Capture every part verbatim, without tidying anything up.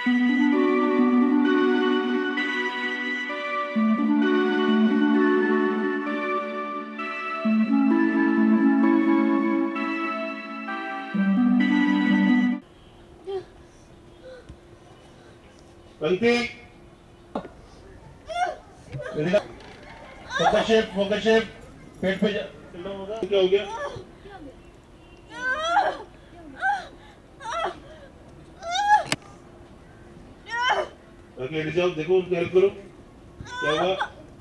पंक्ति focus shape focus shape पेट पे चलना होगा। क्या हो गया? ओके रिजल्ट देखो, उनको हेल्प करो। क्या हुआ?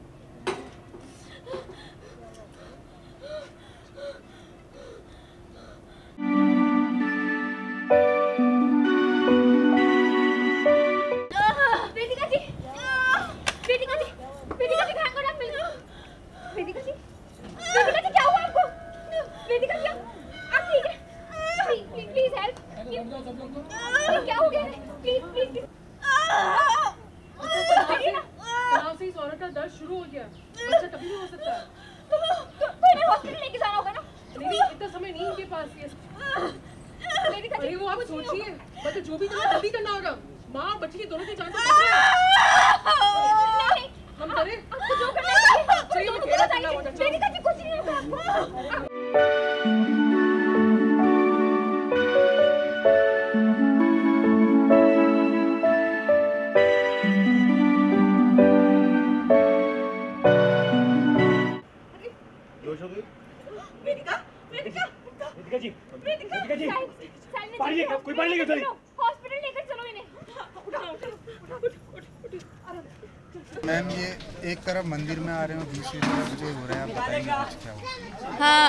क्या हो गया? प्लीज प्लीज तनाव से इस औरत का दर्द शुरू हो गया। बच्चा कभी भी हो सकता है। तो तो इन्हें हॉस्पिटल लेके जाना होगा ना? नहीं, इतना समय नहीं इनके पास है। अरे वो आप सोचिए, मतलब जो भी करना जल्दी करना होगा। माँ और बच्ची की दोनों की जान तो खतरे है। हम करें? आपको जो करना है चलिए, मैं खेला करना होगा। वेदिका जी कुछ नहीं होगा आपको। वेदिका, वेदिका, वेदिका जी, वेदिका जी, पानी लेकर, कोई पानी लेकर चलिए। हॉस्पिटल लेकर चलो इन्हें। उठाओ, उठाओ, मैम ये एक तरफ मंदिर में आ रहे हो, दूसरी तरफ जो हो रहा है आप बताएंगे कुछ क्या हो? हाँ,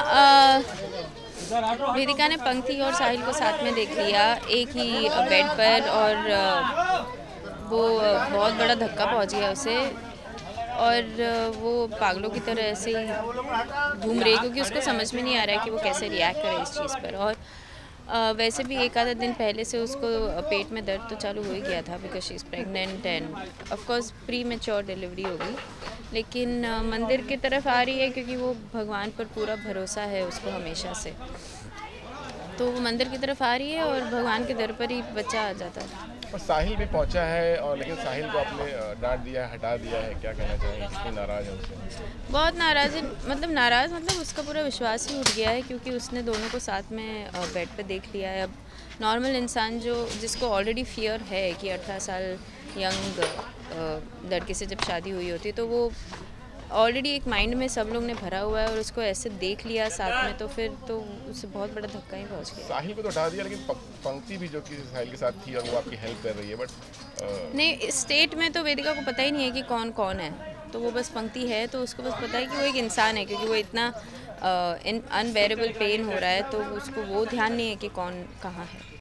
वेदिका ने पंक्ति और साहिल को साथ में देख लिया एक ही बेड पर, और वो बहुत बड़ा धक्का पहुंच गया उसे, और वो पागलों की तरह ऐसे ही घूम रही, क्योंकि उसको समझ में नहीं आ रहा है कि वो कैसे रिएक्ट करे इस चीज़ पर। और Uh, वैसे भी एक आधा दिन पहले से उसको पेट में दर्द तो चालू हो ही गया था, because she is pregnant and of course premature delivery होगी। लेकिन uh, मंदिर की तरफ आ रही है क्योंकि वो भगवान पर पूरा भरोसा है उसको हमेशा से, तो वो मंदिर की तरफ आ रही है और भगवान के दर पर ही बच्चा आ जाता है। और साहिल भी पहुंचा है, और लेकिन साहिल को आपने डांट दिया है, हटा दिया है, क्या कहना चाहेंगे? कितनी नाराज़ है उससे? बहुत नाराज़ है, मतलब नाराज़ मतलब उसका पूरा विश्वास ही उठ गया है, क्योंकि उसने दोनों को साथ में बेड पे देख लिया है। अब नॉर्मल इंसान जो जिसको ऑलरेडी फियर है कि अठारह साल यंग लड़के से जब शादी हुई होती, तो वो ऑलरेडी एक माइंड में सब लोग ने भरा हुआ है, और उसको ऐसे देख लिया साथ में, तो फिर तो उससे बहुत बड़ा धक्का ही पहुंच गया। साहिल को तो हटा दिया, लेकिन पंक्ति भी जो कि साहिल के साथ थी और वो आपकी हेल्प कर रही है, बट नहीं, स्टेट में तो वेदिका को पता ही नहीं है कि कौन कौन है, तो वो बस पंक्ति है, तो उसको बस पता है कि वो एक इंसान है, क्योंकि वो इतना अनबेरेबल पेन हो रहा है, तो उसको वो ध्यान नहीं है कि कौन कहाँ है।